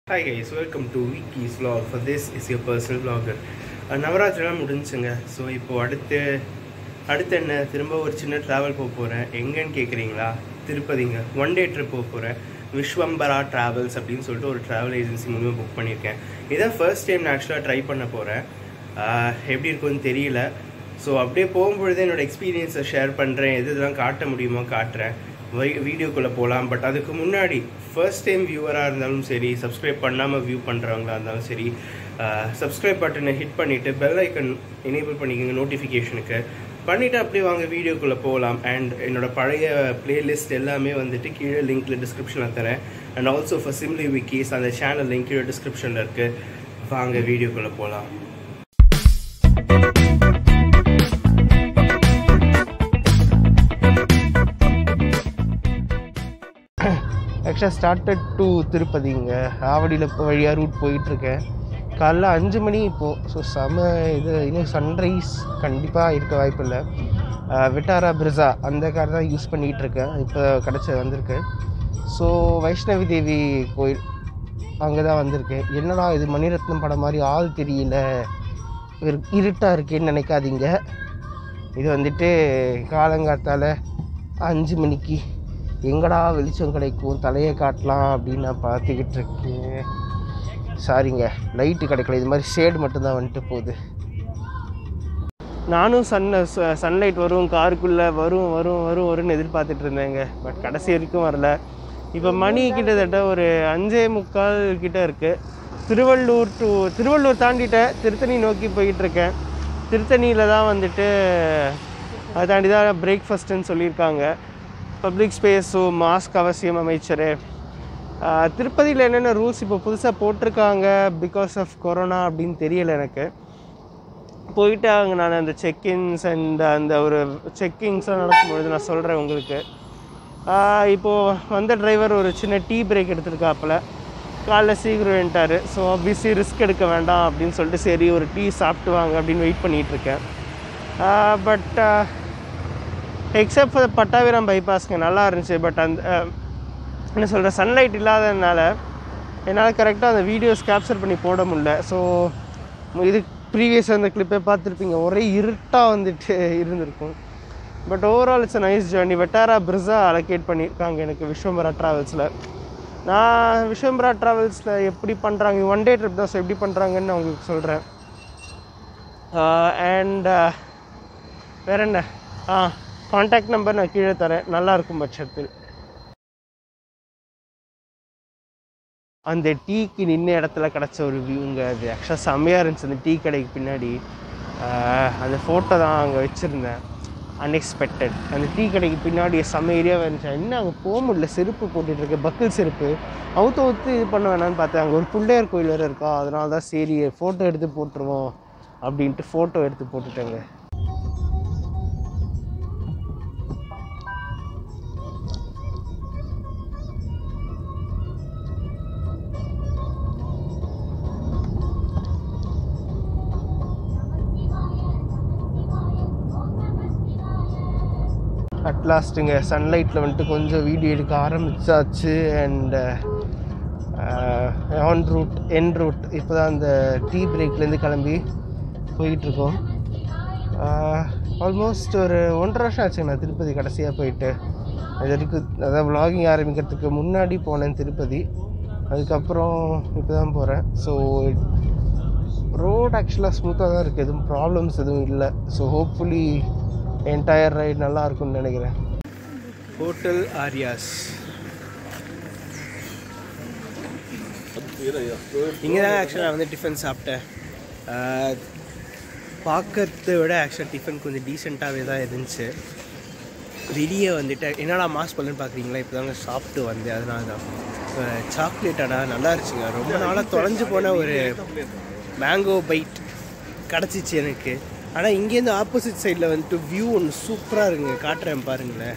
Hi guys, welcome to Wiki's vlog. For this is your personal vlogger. நவராத்திரிலாம் முடிஞ்சுங்க. So இப்போது அடுத்து என்ன திரும்ப ஒரு சின்ன ட்ராவல் போக போகிறேன். எங்கன்னு கேட்குறீங்களா? திருப்பதிங்க. ஒன் டே ட்ரிப் போக போகிறேன். விஸ்வம்பரா ட்ராவல்ஸ் அப்படின்னு சொல்லிட்டு ஒரு ட்ராவல் ஏஜென்சி மூலமாக புக் பண்ணியிருக்கேன். இதான் ஃபர்ஸ்ட் டைம் நான் ஆக்சுவலாக ட்ரை பண்ண போகிறேன். எப்படி இருக்குன்னு தெரியல. ஸோ அப்படியே போகும்பொழுது என்னோடய எக்ஸ்பீரியன்ஸை ஷேர் பண்ணுறேன். எதுலாம் காட்ட முடியுமோ காட்டுறேன். வீடியோக்குள்ளே போகலாம். பட் அதுக்கு முன்னாடி ஃபர்ஸ்ட் டைம் வியூவராக இருந்தாலும் சரி, சப்ஸ்கிரைப் பண்ணாமல் வியூ பண்ணுறவங்களா இருந்தாலும் சரி, சப்ஸ்கிரைப் பட்டனை ஹிட் பண்ணிவிட்டு பெல் ஐக்கன் எனேபிள் பண்ணிக்கோங்க நோட்டிஃபிகேஷனுக்கு பண்ணிவிட்டு அப்படியே வாங்க வீடியோக்குள்ளே போகலாம். அண்ட் என்னோடய பழைய பிளேலிஸ்ட் எல்லாமே வந்துட்டு கீழே லிங்க்கில் டிஸ்கிரிப்ஷனில் தரேன். அண்ட் ஆல்சோ ஃபார் சிம்லி விக்கீஸ் அந்த சேனல் லிங்க் கீழே டிஸ்கிரிப்ஷனில் இருக்குது. வாங்க வீடியோக்குள்ளே போகலாம். ஆக்சுவலாக ஸ்டார்டட் டு திருப்பதிங்க. ஆவடியில் இப்போ வழியாக ரூட் போயிட்டுருக்கேன். காலைல 5 மணி இப்போது. ஸோ இன்னும் சன்ரைஸ் கண்டிப்பாக இருக்க வாய்ப்பு இல்லை. விட்டாரா பிரிசா அந்த கார் தான் யூஸ் பண்ணிகிட்ருக்கேன். இப்போ வந்திருக்கேன். ஸோ வைஷ்ணவி தேவி கோயில் அங்கே தான் வந்திருக்கேன். என்னடா இது மணிரத்னம் படம் மாதிரி ஆள் தெரியல, இருட்டாக இருக்கேன்னு நினைக்காதீங்க. இது வந்துட்டு காலங்காத்தால் 5 மணிக்கு எங்கடா வெளிச்சம் கிடைக்கும், தலையை காட்டலாம் அப்படின்னு நான் பார்த்துக்கிட்டு இருக்கேன். சாரிங்க, லைட்டு கிடைக்கல. இது மாதிரி ஷேடு மட்டும்தான் வந்துட்டு போகுது. நானும் சன்லைட் வரும் காருக்குள்ளே வரும்னு எதிர்பார்த்துட்டு இருந்தேங்க. பட் கடைசி வரைக்கும் வரல. இப்போ மணி கிட்டத்தட்ட ஒரு 5:45 கிட்டே இருக்குது. திருவள்ளூர் தாண்டிட்டேன். திருத்தணி நோக்கி போயிட்டுருக்கேன். திருத்தணியில் தான் வந்துட்டு அதை தாண்டி தான் பிரேக்ஃபாஸ்ட்டுன்னு சொல்லியிருக்காங்க. பப்ளிக் ஸ்பேஸோ மாஸ்க் அவசியம் அமைச்சர். திருப்பதியில் என்னென்ன ரூல்ஸ் இப்போ புதுசாக போட்டிருக்காங்க பிகாஸ் ஆஃப் கொரோனா அப்படின்னு தெரியலை எனக்கு. போயிட்டு அங்கே நான் அந்த செக்இன்ஸ் அண்ட் அந்த ஒரு செக்கிங்ஸ்லாம் நடக்கும்பொழுது நான் சொல்கிறேன் உங்களுக்கு. இப்போது வந்த டிரைவர் ஒரு சின்ன டீ பிரேக் எடுத்துருக்காப்புல. காலைல சீக்கிரம் வந்துட்டார். ஸோ ஆப்வியஸ்லி ரிஸ்க் எடுக்க வேண்டாம் அப்படின்னு சொல்லிட்டு சரி ஒரு டீ சாப்பிட்டு வாங்க அப்படின்னு வெயிட் பண்ணிகிட்ருக்கேன். பட் எக்ஸப்ட் ஃபார் பட்டாபிராம் பைபாஸ்ங்க நல்லா இருந்துச்சு. பட் அந்த என்ன சொல்கிற சன்லைட் இல்லாததுனால என்னால் கரெக்டாக அந்த வீடியோஸ் கேப்சர் பண்ணி போட முடியல. ஸோ இது ப்ரீவியஸாக அந்த கிளிப்பை பார்த்துருப்பீங்க, ஒரே இருட்டாக வந்துட்டு இருந்திருக்கும். But overall it's a nice journey. வெட்டாரா பிரிஸா அலோகேட் பண்ணியிருக்காங்க எனக்கு விஸ்வம்பரா ட்ராவல்ஸில். நான் விஸ்வம்பரா ட்ராவல்ஸில் எப்படி பண்ணுறாங்க, ஒன் டே ட்ரிப் தான். ஸோ எப்படி பண்ணுறாங்கன்னு நான் உங்களுக்கு சொல்கிறேன். அண்ட் வேறு என்ன, கான்டாக்ட் நம்பர் நான் கீழே தரேன். நல்லாயிருக்கும் பட்சத்தில். அந்த டீக்கு நின்ன இடத்துல கிடச்ச ஒரு வியூங்க. அது ஆக்சுவலாக செம்மையாக இருந்துச்சு. அந்த டீ கடைக்கு பின்னாடி அந்த ஃபோட்டோ தான் அங்கே வச்சுருந்தேன். அன்எக்ஸ்பெக்டட். அந்த டீ கடைக்கு பின்னாடி செம்ம ஏரியாவாக இருந்துச்சு. இன்னும் அங்கே போக முடியல, செருப்பு போட்டுட்ருக்கு, பக்கிள் செருப்பு அவுத்து இது பண்ண வேணான்னு பார்த்தேன். அங்கே ஒரு பிள்ளையார் கோயில் வேறு இருக்கா, அதனால தான் சரி ஃபோட்டோ எடுத்து போட்டுருவோம் அப்படின்ட்டு ஃபோட்டோ எடுத்து போட்டுட்டேங்க. அட்லாஸ்ட்டுங்க சன்லைட்டில் வந்துட்டு கொஞ்சம் வீடியோ எடுக்க ஆரம்பித்தாச்சு. அண்ட் என் ரூட் இப்போ தான் அந்த டீ பிரேக்லேருந்து கிளம்பி போயிட்டுருக்கோம். ஆல்மோஸ்ட் ஒரு 1.5 வருஷம் ஆச்சுங்க நான் திருப்பதி கடைசியாக போயிட்டு. அது வரைக்கும் அதாவது விலாகிங் ஆரம்பிக்கிறதுக்கு முன்னாடி போனேன் திருப்பதி. அதுக்கப்புறம் இப்போ தான் போகிறேன். ஸோ ரோட் ஆக்சுவலாக ஸ்மூத்தாக தான் இருக்குது, எதுவும் ப்ராப்ளம்ஸ் எதுவும் இல்லை. ஸோ ஹோப்ஃபுல்லி என்டையர் ரைட் நல்லா இருக்கும்னு நினைக்கிறேன். ஹோட்டல் ஆரியாஸ் இங்கே தான் ஆக்சுவலாக வந்து டிஃபன் சாப்பிட்டேன். பார்க்கறத விட ஆக்சுவலாக டிஃபன் கொஞ்சம் டீசெண்டாகவே தான் இருந்துச்சு. வெளியே வந்துட்டு என்னடா மாஸ் பண்ணலன்னு பார்க்குறீங்களா, இப்போ தாங்க சாப்பிட்டு வந்தேன். அதனால தான் சாக்லேட்டாடா நல்லா இருந்துச்சுங்க. ரொம்ப நாளாக தொலைஞ்சு போன ஒரு மேங்கோ பைட் கிடச்சிச்சு எனக்கு. ஆனால் இங்கேருந்து ஆப்போசிட் சைடில் வந்துட்டு வியூ ஒன்று சூப்பராக இருக்குங்க. காட்டுறேன் பாருங்களேன்,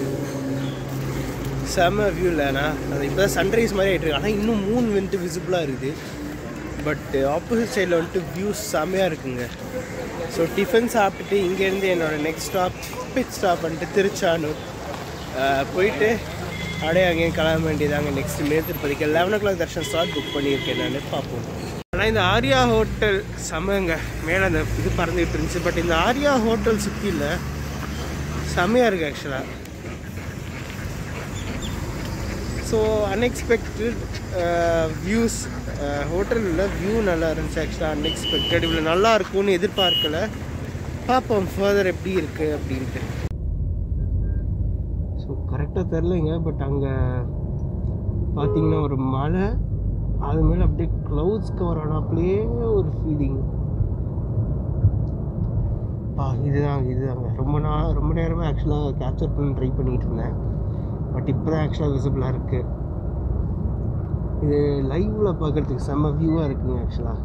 செம்ம வியூ இல்லைண்ணா. அது இப்போ தான் சன்ரைஸ் மாதிரி ஆகிட்டு இருக்கு. ஆனால் இன்னும் மூன் வந்துட்டு விசிபிளாக இருக்குது. பட் ஆப்போசிட் சைடில் வந்துட்டு வியூஸ் செம்மையாக இருக்குங்க. ஸோ டிஃபன் சாப்பிட்டுட்டு இங்கேருந்து என்னோடய நெக்ஸ்ட் பிட் ஸ்டாப் வந்துட்டு திருச்சானூர் போயிட்டு அப்படியே அங்கேயும் கிளம்ப வேண்டியதாங்க. நெக்ஸ்ட் மே திருப்பதிக்கு 11 o'clock தர்ஷன் ஸ்லாட் புக் பண்ணியிருக்கேன் நான். பார்ப்போம். ஆனால் இந்த ஆர்யா ஹோட்டல் செம்மங்க, மேலே அந்த இது பறந்துகிட்டு இருந்துச்சு. பட் இந்த ஆர்யா ஹோட்டல் சுற்றி இல்லை, செம்மையாக இருக்குது ஆக்சுவலாக. ஸோ அன்எக்ஸ்பெக்டட் வியூஸ், ஹோட்டலில் வியூ நல்லா இருந்துச்சு ஆக்சுவலாக. அன்எக்ஸ்பெக்டட், இவ்வளோ நல்லா இருக்கும்னு எதிர்பார்க்கலை. பார்ப்போம் ஃபர்தர் எப்படி இருக்குது அப்படின்ட்டு. ஸோ கரெக்டாக தெரிலங்க, பட் அங்கே பார்த்தீங்கன்னா ஒரு மலை, அது மேலே அப்படியே க்ளவுட்ஸ் கவர் ஆனாப்லேயே ஒரு ஃபீலிங். இதுதாங்க ரொம்ப நேரமாக ஆக்சுவலாக கேப்சர் பண்ணி ட்ரை பண்ணிகிட்டு இருந்தேன். பட் இப்போ தான் ஆக்சுவலாக விசிபிளாக இருக்குது. இது லைவில் பார்க்குறதுக்கு செம்ம வியூவாக இருக்குங்க ஆக்சுவலாக.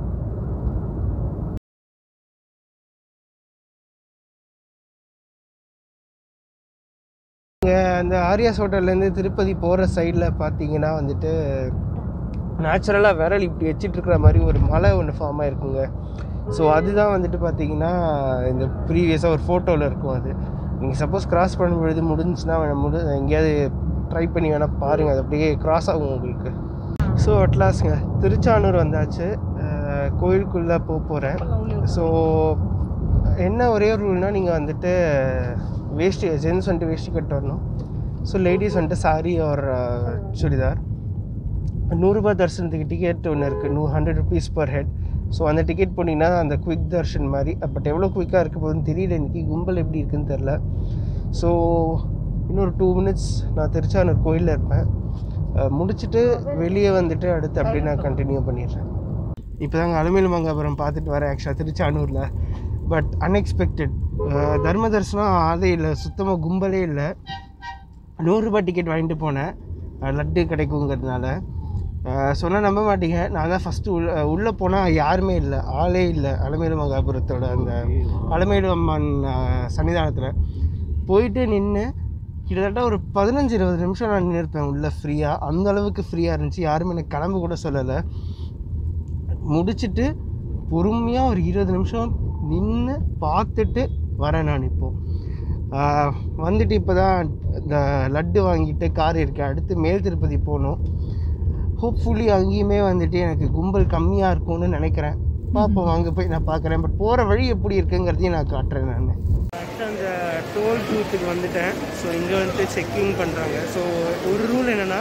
அந்த ஆரியாஸ் ஹோட்டல்லேருந்து திருப்பதி போகிற சைடில் பார்த்தீங்கன்னா வந்துட்டு நேச்சுரலாக விரல் இப்படி வச்சிட்ருக்கிற மாதிரி ஒரு மலை ஒன்று ஃபார்ம் ஆகிருக்குங்க. ஸோ அதுதான் வந்துட்டு பார்த்தீங்கன்னா இந்த ப்ரீவியஸாக ஒரு ஃபோட்டோவில் இருக்கும். அது நீங்கள் சப்போஸ் கிராஸ் பண்ணும்பொழுது முடிஞ்சுன்னா எங்கேயாவது ட்ரை பண்ணி வேணால் பாருங்கள், அது அப்படியே கிராஸ் ஆகும் உங்களுக்கு. ஸோ அட்லாஸ்ங்க திருச்சானூர் வந்தாச்சு, கோயிலுக்குள்ளே போகிறேன். ஸோ என்ன ஒரே ஒரு ரூல்னால் நீங்கள் வந்துட்டு வேஷ்டி, ஜென்ஸ் வந்துட்டு வேஷ்டி கட்டு வரணும். ஸோ லேடிஸ் வந்துட்டு சாரி ஒரு சுடிதார். 100 ரூபாய் தரிசனத்துக்கு டிக்கெட் ஒன்று இருக்குது, 100 rupees per head. ஸோ அந்த டிக்கெட் போனீங்கன்னா அந்த குவிக் தர்ஷன் மாதிரி. பட் எவ்வளோ குயிக்காக இருக்க போகுதுன்னு தெரியல, இன்றைக்கி கும்பல் எப்படி இருக்குதுன்னு தெரில. ஸோ இன்னொரு 2 minutes நான் திருச்சானூர் கோயிலில் இருப்பேன். முடிச்சுட்டு வெளியே வந்துட்டு அடுத்து அப்படி நான் கண்டினியூ பண்ணிடுறேன். இப்போ தாங்க அலமேலு மங்காபுரம் பார்த்துட்டு வரேன் ஆக்சுவலாக திருச்சானூரில். பட் அன்எக்ஸ்பெக்டட், தர்ம தரிசனம் ஆதே இல்லை, சுத்தமாக கும்பலே இல்லை. 100 ரூபாய் டிக்கெட் வாங்கிட்டு போனேன், லட்டு கிடைக்குங்கிறதுனால. சொன்னால் நம்ப மாட்டீங்க, நான் தான் ஃபஸ்ட்டு உள்ளே போனால் யாருமே இல்லை, ஆளே இல்லை. அலமேலு மங்காபுரத்தோட அந்த அலமேலு அம்மன் சன்னிதானத்தில் போயிட்டு நின்று கிட்டத்தட்ட ஒரு 15-20 நிமிஷம் நான் நின்றுருப்பேன் உள்ளே ஃப்ரீயாக. அந்த அளவுக்கு ஃப்ரீயாக இருந்துச்சு, யாருமே எனக்கு கிளம்ப கூட சொல்லலை. முடிச்சுட்டு பொறுமையாக ஒரு 20 நிமிஷம் நின்று பார்த்துட்டு வரேன் நான். இப்போது வந்துட்டு இப்போ தான் இந்த லட்டு வாங்கிட்டு கார் இருக்கேன். அடுத்து மேல் திருப்பதி போகணும். ஹோப்ஃபுல்லி அங்கேயுமே வந்துட்டு எனக்கு கும்பல் கம்மியாக இருக்கும்னு நினைக்கிறேன். பார்ப்போம், அங்கே போய் நான் பார்க்குறேன். பட் போகிற வழி எப்படி இருக்குங்கிறதையும் நான் காட்டுறேன். நான் அந்த டோல் பூத்துக்கு வந்துட்டேன். ஸோ இங்கே வந்துட்டு செக்கிங் பண்ணுறாங்க. ஸோ ஒரு ரூல் என்னென்னா,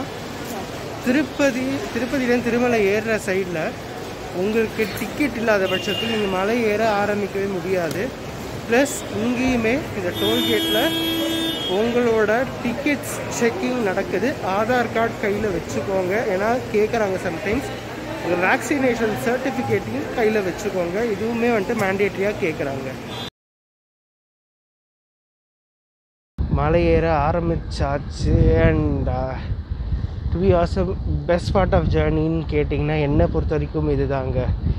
திருப்பதியிலேருந்து திருமலை ஏறுற சைடில் உங்களுக்கு டிக்கெட் இல்லாத பட்சத்தில் நீங்கள் மலை ஏற ஆரம்பிக்கவே முடியாது. ப்ளஸ் இங்கேயுமே இந்த டோல்கேட்டில் உங்களோட டிக்கெட்ஸ் செக்கிங் நடக்குது. ஆதார் கார்டு கையில் வச்சுக்கோங்க, ஏன்னா கேட்குறாங்க சம்டைம்ஸ். உங்கள் வேக்சினேஷன் சர்டிஃபிகேட்டையும் கையில் வச்சுக்கோங்க, இதுவுமே வந்துட்டு மேண்டேட்ரியாக கேட்குறாங்க. மலை ஏற ஆரம்பிச்சாச்சு. And to be awesome best part of ஜேர்னின்னு கேட்டிங்கன்னா என்னை பொறுத்த வரைக்கும் இது தாங்க.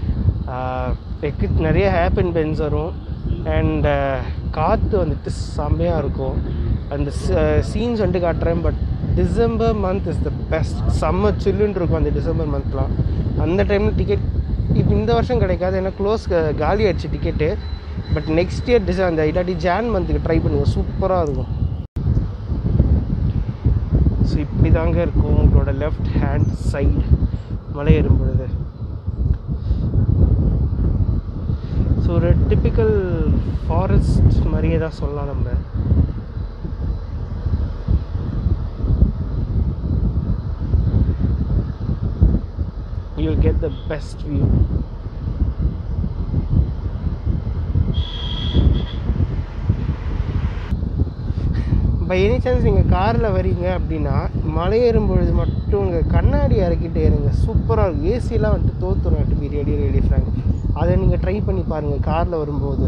நிறைய ஹேப் அண்ட் பென்ஸ் வரும். அண்ட் காற்று வந்துட்டு செம்மையாக இருக்கும். அந்த சீன்ஸ் வந்துட்டு காட்டுறேன். But December month is the best. செம்ம சில்லுன்னு இருக்கும் அந்த டிசம்பர் மந்த்லாம். அந்த டைமில் டிக்கெட் இப்போ இந்த வருஷம் கிடைக்காது, ஏன்னா காலி ஆயிடுச்சு டிக்கெட்டு. பட் நெக்ஸ்ட் இயர் அந்த இல்லாட்டி ஜான் மந்த்துக்கு ட்ரை பண்ணுவோம், சூப்பராக இருக்கும். ஸோ இப்படி தாங்க இருக்கும் உங்களோட லெஃப்ட் ஹேண்ட் சைடு மலை ஏறும் பொழுது. ஸோ ஒரு டிப்பிக்கல் ஃபாரஸ்ட் மாதிரியே தான் சொல்லலாம் நம்ம. You'll get the best view. By any chance நீங்கள் காரில் வரீங்க அப்படின்னா மலை ஏறும்பொழுது மட்டும் உங்கள் கண்ணாடி இறக்கிட்டு ஏறுங்க, சூப்பராக இருக்கும். ஏசிலாம் வந்துட்டு தோற்றுரும். டு பி ரெடி ஃப்ராங்க், அதை நீங்கள் ட்ரை பண்ணி பாருங்கள் காரில் வரும்போது.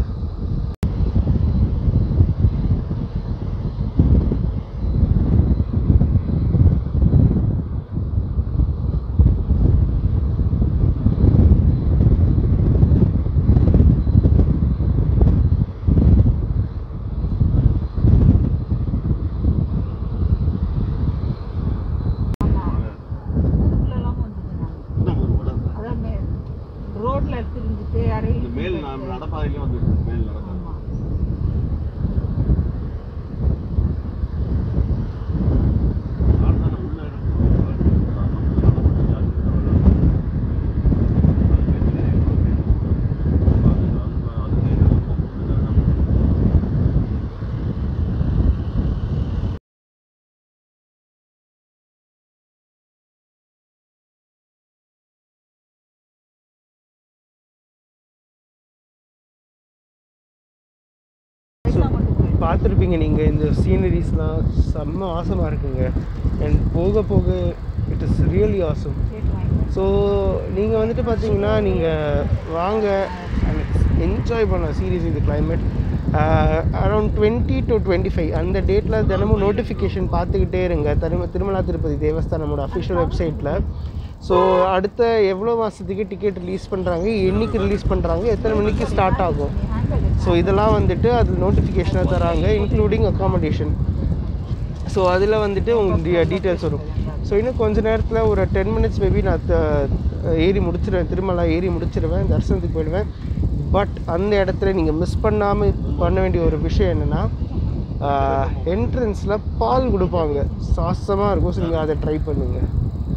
பார்த்துருப்பீங்க நீங்கள் இந்த சீனரிஸ்லாம் செம்ம ஆசமாக இருக்குங்க. அண்ட் போக போக it is really awesome. So நீங்கள் வந்துட்டு பார்த்தீங்கன்னா நீங்கள் வாங்க அண்ட் என்ஜாய் பண்ண சீரியஸ் இந்த கிளைமேட். அரௌண்ட் 20 to 25 அந்த டேட்டில் தினமும் நோட்டிஃபிகேஷன் பார்த்துக்கிட்டே இருங்க திருமலா திருப்பதி தேவஸ்தானமோட அஃபிஷியல் வெப்சைட்டில். ஸோ அடுத்த எவ்வளோ மாதத்துக்கு டிக்கெட் ரிலீஸ் பண்ணுறாங்க, என்றைக்கு ரிலீஸ் பண்ணுறாங்க, எத்தனை மணிக்கு ஸ்டார்ட் ஆகும், ஸோ இதெல்லாம் வந்துட்டு அதில் நோட்டிஃபிகேஷனாக தராங்க, இன்க்ளூடிங் அக்காமடேஷன். ஸோ அதில் வந்துட்டு உங்களுக்கு டீட்டெயில்ஸ் வரும். ஸோ இன்னும் கொஞ்சம் நேரத்தில் ஒரு 10 minutes மேபி நான் ஏறி முடிச்சிடுவேன், திருமலா ஏறி முடிச்சிடுவேன், தரிசனத்துக்கு போயிடுவேன். பட் அந்த இடத்துல நீங்கள் மிஸ் பண்ணாமல் பண்ண வேண்டிய ஒரு விஷயம் என்னென்னா, என்ட்ரன்ஸில் பால் கொடுப்பாங்க, சாசமாக இருக்கும். ஸோ நீங்கள் அதை ட்ரை பண்ணுங்கள்.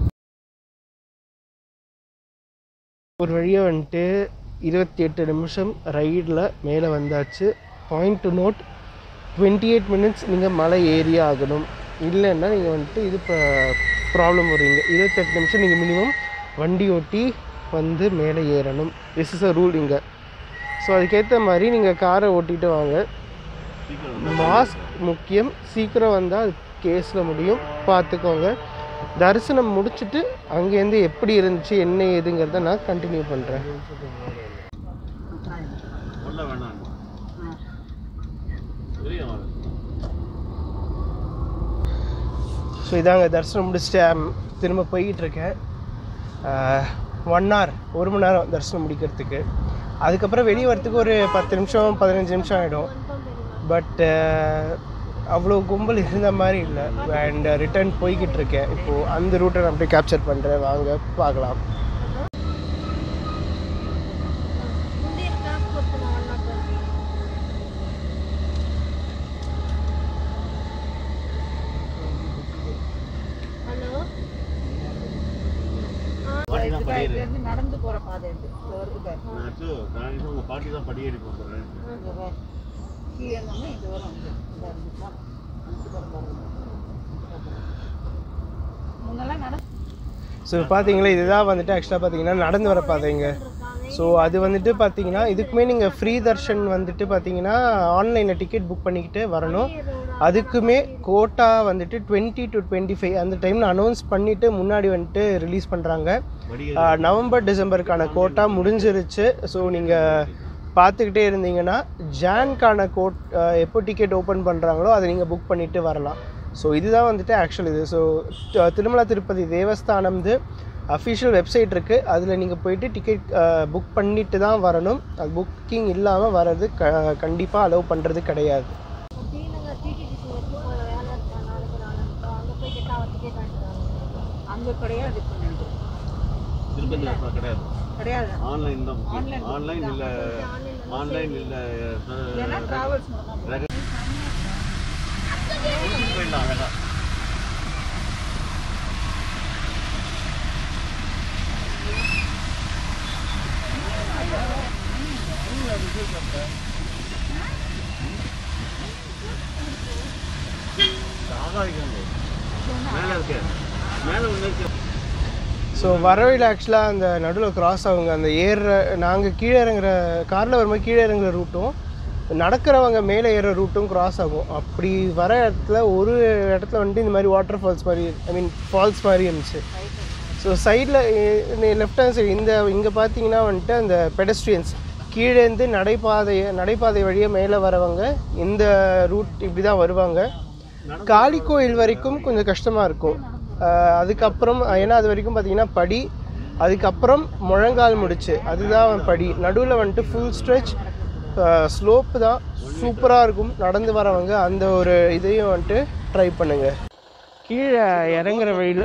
ஒரு வழியாக வந்துட்டு 28 நிமிஷம் ரைடில் மேலே வந்தாச்சு. பாயிண்ட் டு நோட், 28 minutes நீங்கள் மலை ஏரியா ஆகணும். இல்லைன்னா நீங்கள் வந்துட்டு இது ப்ராப்ளம் வருவீங்க. 28 நிமிஷம் நீங்கள் மினிமம் வண்டி ஓட்டி வந்து மேலே ஏறணும். திஸ் இஸ் அ ரூல் இங்கே. ஸோ அதுக்கேற்ற மாதிரி நீங்கள் காரை ஓட்டிகிட்டு வாங்க. மாஸ்க் முக்கியம். சீக்கிரம் வந்தால் அது கேஸில் முடியும், பார்த்துக்கோங்க. தரிசனம் முடிச்சுட்டு அங்கேருந்து எப்படி இருந்துச்சு என்ன ஏதுங்கிறத நான் கண்டினியூ பண்ணுறேன். ஸோ இதாங்க தரிசனம் முடிச்சுட்டு திரும்ப போய்கிட்டுருக்கேன். 1 hour 1 மணி நேரம் தரிசனம் முடிக்கிறதுக்கு. அதுக்கப்புறம் வெளியே வரத்துக்கு ஒரு 10 நிமிஷம் 15 நிமிஷம் ஆகிடும். பட் அவ்வளோ கும்பல் இருந்த மாதிரி இல்லை. அண்ட் ரிட்டர்ன் போய்கிட்டு இருக்கேன். இப்போது அந்த ரூட்டை நான் அப்படியே கேப்சர் பண்ணுறேன், வாங்க பார்க்கலாம். நடந்து போற பாதை பாட்டி தான் படியேறி போகிறேன். ஸோ பார்த்தீங்களா, இதுதான் வந்துட்டு ஆக்சுவலாக பார்த்தீங்கன்னா நடந்து வர பாதைங்க. ஸோ அது வந்துட்டு பார்த்தீங்கன்னா இதுக்குமே நீங்கள் ஃப்ரீ தர்ஷன் வந்துட்டு பார்த்தீங்கன்னா ஆன்லைனில் டிக்கெட் புக் பண்ணிக்கிட்டு வரணும். அதுக்குமே கோட்டா வந்துட்டு 20 to 25 அந்த டைமில் அனௌன்ஸ் பண்ணிவிட்டு முன்னாடி வந்துட்டு ரிலீஸ் பண்ணுறாங்க. நவம்பர் டிசம்பருக்கான கோட்டா முடிஞ்சிருச்சு. ஸோ நீங்கள் பார்த்துக்கிட்டே இருந்தீங்கன்னா ஜான்கான எப்போ டிக்கெட் ஓப்பன் பண்ணுறாங்களோ அதை நீங்கள் புக் பண்ணிவிட்டு வரலாம். ஸோ இதுதான் வந்துட்டு ஆக்சுவல் இது. So Tirumala Tirupati Devasthanam official website இருக்குது, அதில் நீங்கள் போயிட்டு டிக்கெட் புக் பண்ணிட்டு தான் வரணும். அது புக்கிங் இல்லாமல் வர்றது கண்டிப்பாக அலோவ் பண்ணுறது கிடையாது. கிடையாது, ஆன்லைன் தான். ஆன்லைன் இல்லை, ஆன்லைன் இல்லை. ஸோ வரவையில் ஆக்சுவலாக அந்த நடுவில் கிராஸ் ஆகுங்க. அந்த நாங்கள் கீழே இறங்குற காரில் வரும்போது கீழே இறங்குற ரூட்டும் நடக்கிறவங்க மேலே ஏற ரூட்டும் கிராஸ் ஆகும். அப்படி வர ஒரு இடத்துல வந்துட்டு இந்த மாதிரி வாட்டர் ஃபால்ஸ் மாதிரி, ஃபால்ஸ் மாதிரி இருந்துச்சு. ஸோ சைடில் லெஃப்ட் ஹேண்ட் சைடு இங்கே பார்த்தீங்கன்னா வந்துட்டு அந்த பெடஸ்ட்ரியன்ஸ் கீழேருந்து நடைபாதை வழியாக மேலே வரவங்க இந்த ரூட் இப்படி தான் வருவாங்க. காளி கோயில் வரைக்கும் கொஞ்சம் கஷ்டமாக இருக்கும். அதுக்கப்புறம் ஏன்னா அது வரைக்கும் பார்த்தீங்கன்னா படி, அதுக்கப்புறம் முழங்கால் முடிச்சு அதுதான் படி. நடுவில் வந்துட்டு ஃபுல் ஸ்ட்ரெச் ஸ்லோப்பு தான், சூப்பராக இருக்கும். நடந்து வரவங்க அந்த ஒரு இதையும் வந்துட்டு ட்ரை பண்ணுங்கள். கீழே இறங்குற வழியில்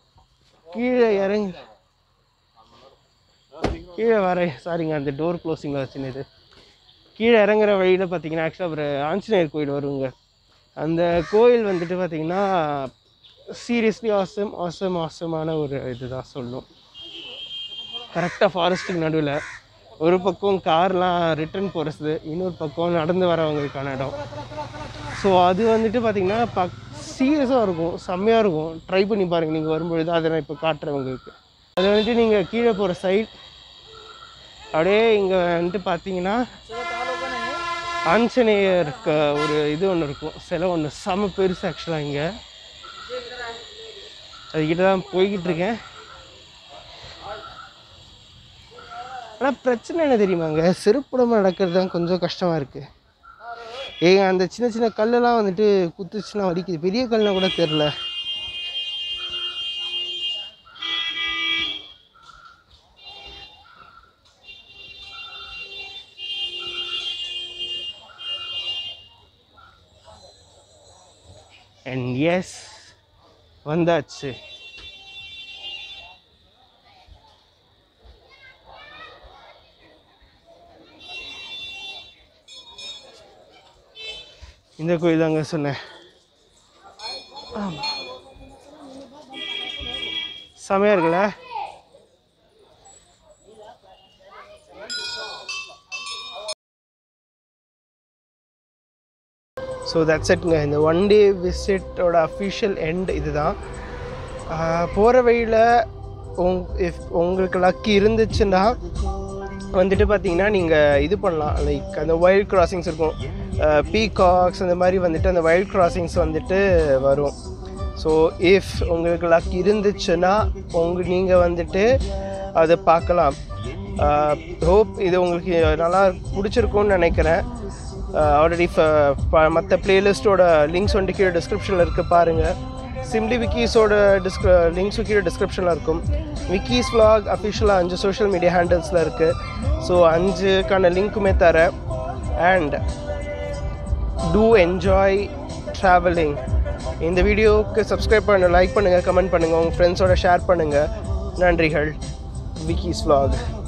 கீழே சாரிங்க அந்த டோர் க்ளோசிங்கில் வச்சுன்னு கீழே இறங்குற வழியில் பார்த்தீங்கன்னா ஆக்சுவலாக ஒரு ஆஞ்சநேயர் கோயில் வருங்க. அந்த கோயில் வந்துட்டு பார்த்திங்கன்னா சீரியஸ்லி ஆசமான ஒரு இதுதான் சொல்லணும். கரெக்டாக ஃபாரஸ்ட்டுக்கு நடுவில் ஒரு பக்கம் கார்லாம் ரிட்டர்ன் போகிறது, இன்னொரு பக்கம் நடந்து வரவங்களுக்கான இடம். ஸோ அது வந்துட்டு பார்த்திங்கன்னா சீரியஸாக இருக்கும், செம்மையாக இருக்கும். ட்ரை பண்ணி பாருங்கள் நீங்கள் வரும்பொழுது. அதை நான் இப்போ காட்டுறேன் உங்களுக்கு. அது வந்துட்டு நீங்கள் கீழே போகிற சைட் அப்படியே இங்கே வந்துட்டு பார்த்தீங்கன்னா ஆஞ்சநேயருக்கு ஒரு இது ஒன்று இருக்கும், சிலை ஒன்று செம பெருசு ஆக்சுவலாக. இங்கே அதுக்கிட்ட தான் போய்கிட்டு இருக்கேன். ஆனால் பிரச்சனை என்ன தெரியுமாங்க, செருப்புடமாக நடக்கிறது தான் கொஞ்சம் கஷ்டமாக இருக்குது. அந்த சின்ன சின்ன கல்லெல்லாம் வந்துட்டு குத்துச்சுன்னா வலிக்குது. பெரிய கல்லுனா கூட தெரில. அண்ட் எஸ், வந்தாச்சு. இந்த கோயில் தாங்க சொன்னேன். செமையாக இருக்குல்ல. ஸோ தட்ஸ் இட்ங்க. இந்த ஒன் டே விசிட்டோட அஃபிஷியல் எண்ட் இது தான். போகிற வழியில் உங்களுக்கு லக்கி இருந்துச்சுன்னா வந்துட்டு பார்த்தீங்கன்னா நீங்கள் இது பண்ணலாம். லைக் அந்த வைல்ட் கிராசிங்ஸ் இருக்கும், பீகாக்ஸ் அந்த மாதிரி வந்துட்டு அந்த வைல்ட் கிராசிங்ஸ் வந்துட்டு வரும். ஸோ இஃப் உங்களுக்கு லக் இருந்துச்சுன்னா நீங்கள் வந்துட்டு அதை பார்க்கலாம். ஹோப் இது உங்களுக்கு நல்லா பிடிச்சிருக்கும்னு நினைக்கிறேன். ஆல்ரெடி மற்ற பிளேலிஸ்ட்டோட லிங்க்ஸ் வந்துட்டு கீழே டிஸ்கிரிப்ஷனில் இருக்குது, பாருங்கள். சிம்லி விக்கீஸோட லிங்க்ஸும் கீழே டிஸ்கிரிப்ஷனில் இருக்கும். விக்கீஸ் vlog அஃபிஷியலாக 5 சோஷியல் மீடியா ஹேண்டில்ஸில் இருக்குது. ஸோ 5க்கான லிங்க்குமே தரேன். And to enjoy travelling. இந்த வீடியோவுக்கு சப்ஸ்கிரைப் பண்ணுங்கள், லைக் பண்ணுங்கள், கமெண்ட் பண்ணுங்கள், உங்கள் ஃப்ரெண்ட்ஸோட ஷேர் பண்ணுங்கள். நன்றிகள். விக்கீஸ் vlog.